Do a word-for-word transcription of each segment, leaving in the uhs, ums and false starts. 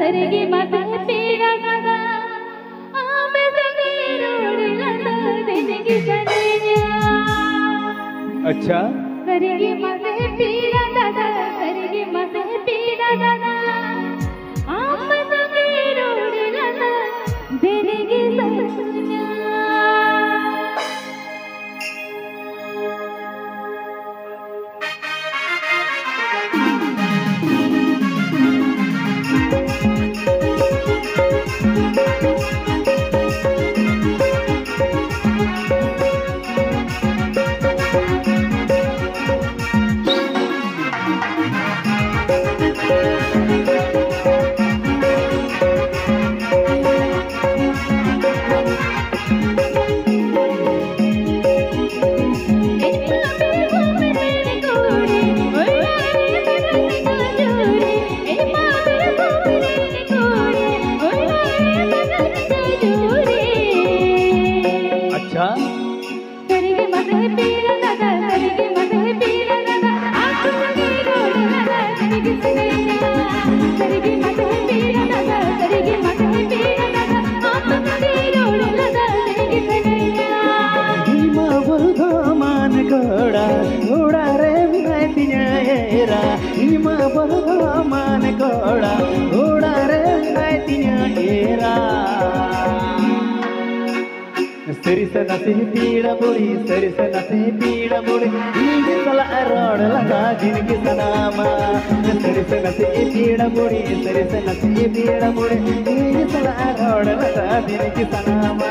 सरिगे माते पीड़ा दादा आमे संगे रोड़ लता जिंदगी सनैया। अच्छा सरिगे माते पीड़ा दादा सरिगे माते पीड़ा दादा आमे संगे रोड़ लता जिंदगी सनैया। सरिगे माते पीड़ा दादा सरिगे माते पीड़ा दादा आँख संगे रोड़ लता जिंदगी सनैया। सरिगे माते पीड़ा दादा सरिगे माते पीड़ा दादा आँख संगे रोड़ लता जिंदगी सनैया। हिमा बरदा मान घोड़ा घोड़ा रे विनायतिया एरा हिमा बरदा मान घोड़ा घोड़ा रे विनायतिया एरा। सरिस नसे पीड़ा बुड़ी सरिस नसे पीड़ा बुड़ी ये सला रोड लगा जिनकी सनामा। सरिस नसे पीड़ा बुड़ी सरिस नसे पीड़ा बुड़ी ये सला रोड लगा जिनकी सनामा।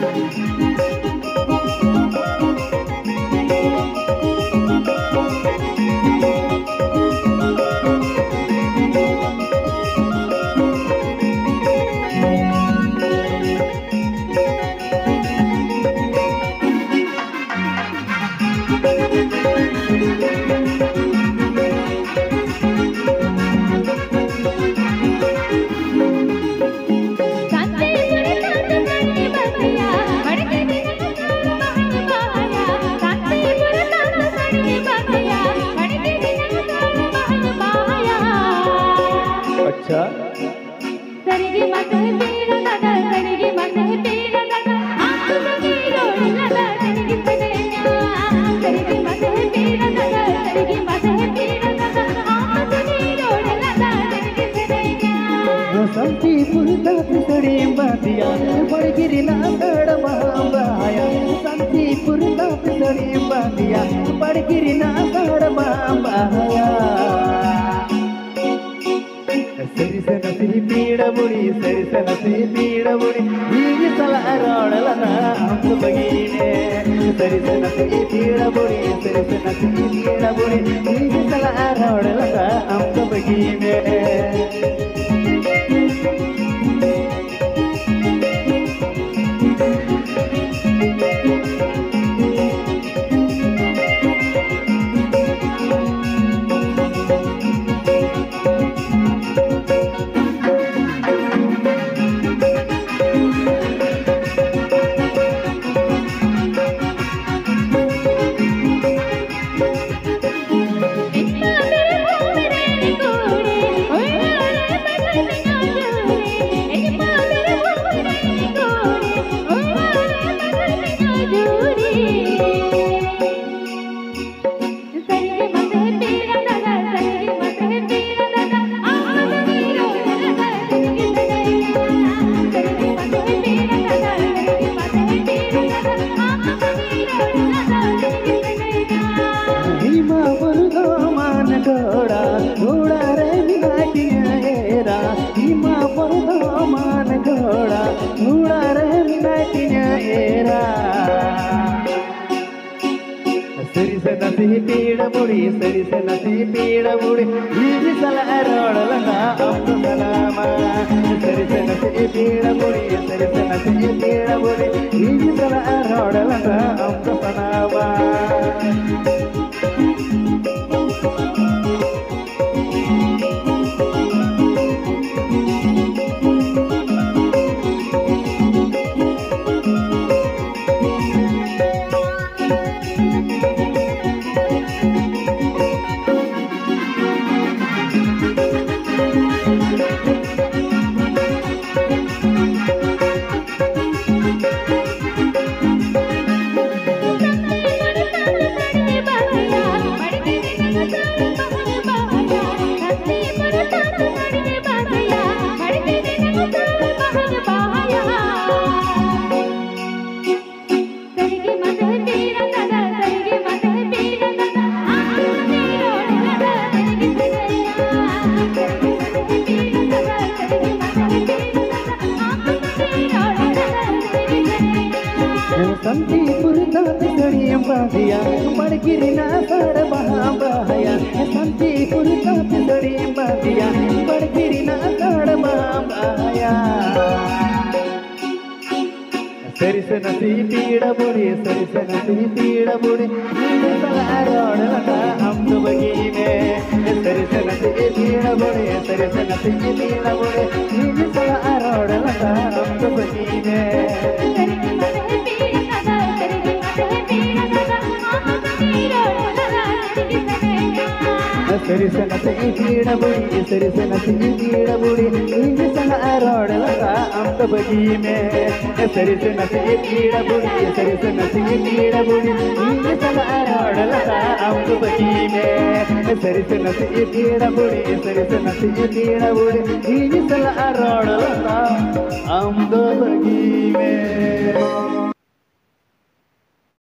अच्छा सरिगे माते पीड़ा दादा सरिगे माते पीड़ा दादा आँख संगे रोड़ लता जिंदगी सनैया। सरिगे माते पीड़ा दादा सरिगे माते पीड़ा दादा आँख संगे रोड़ लता जिंदगी सनैया। संती पुरता पिसड़ी बातिया बड़ गिरी ना तड़ बाया संती पुरता पिसड़ी बातिया बड़ गिरी ना तड़ बाया। सरिस नसे पीड़ा बुड़ी सरिस नसे पीड़ा बुड़ी ये सला रोड लता हम बगीने। सरिस नसे पीड़ा बुड़ी सरिस नसे पीड़ा बुड़ी ये सला रोड लता हम बगीने। घोड़ा घोड़ा रे विनायतिया एरा हिमा बरदा मान घोड़ा घोड़ा रे विनायतिया एरा। सरिस नसे पीड़ा बुड़ी सरिस नसे पीड़ा बुड़ी ये सला रोड लगा हम सलामा। सरिस नसे पीड़ा बुड़ी सरिस नसे पीड़ा बुड़ी ये सला रोड लगा हम सलामा। सड़ियम बांधिया बड़गिरी ना साड़ बहा बहाया संती पुरता पे सड़ियम बांधिया बड़गिरी ना साड़ बहा बहाया सरी से नसी पीड़ा बुड़ी सरी से नसी पीड़ा बुड़ी नीले सला रोड लगा हम तो बगी में सरी से नसी पीड़ा बुड़ी सरी से नसी पीड़ा बुड़ी नीले सला रोड लगा हम तो बगी में सरी से नसी पीड़ा बुड़ी सरी से नसी पीड़ा बुड़ी नीले सला रोड लगा हम तो बगी में सरी से नसी पीड़ा बुड़ी सरी से नसी पीड़ा बुड़ी नीले सला रोड लगा हम तो बगी में सरी से नसी पीड़ा बुड़ी सरी से नसी पीड़ा बुड़ी नीले सला रोड लगा हम तो बगी में।